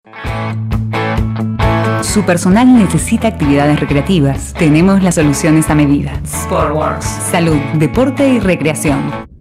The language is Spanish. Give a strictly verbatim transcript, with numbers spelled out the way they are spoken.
Su personal necesita actividades recreativas. Tenemos las soluciones a medida. Sportworks. Salud, deporte y recreación.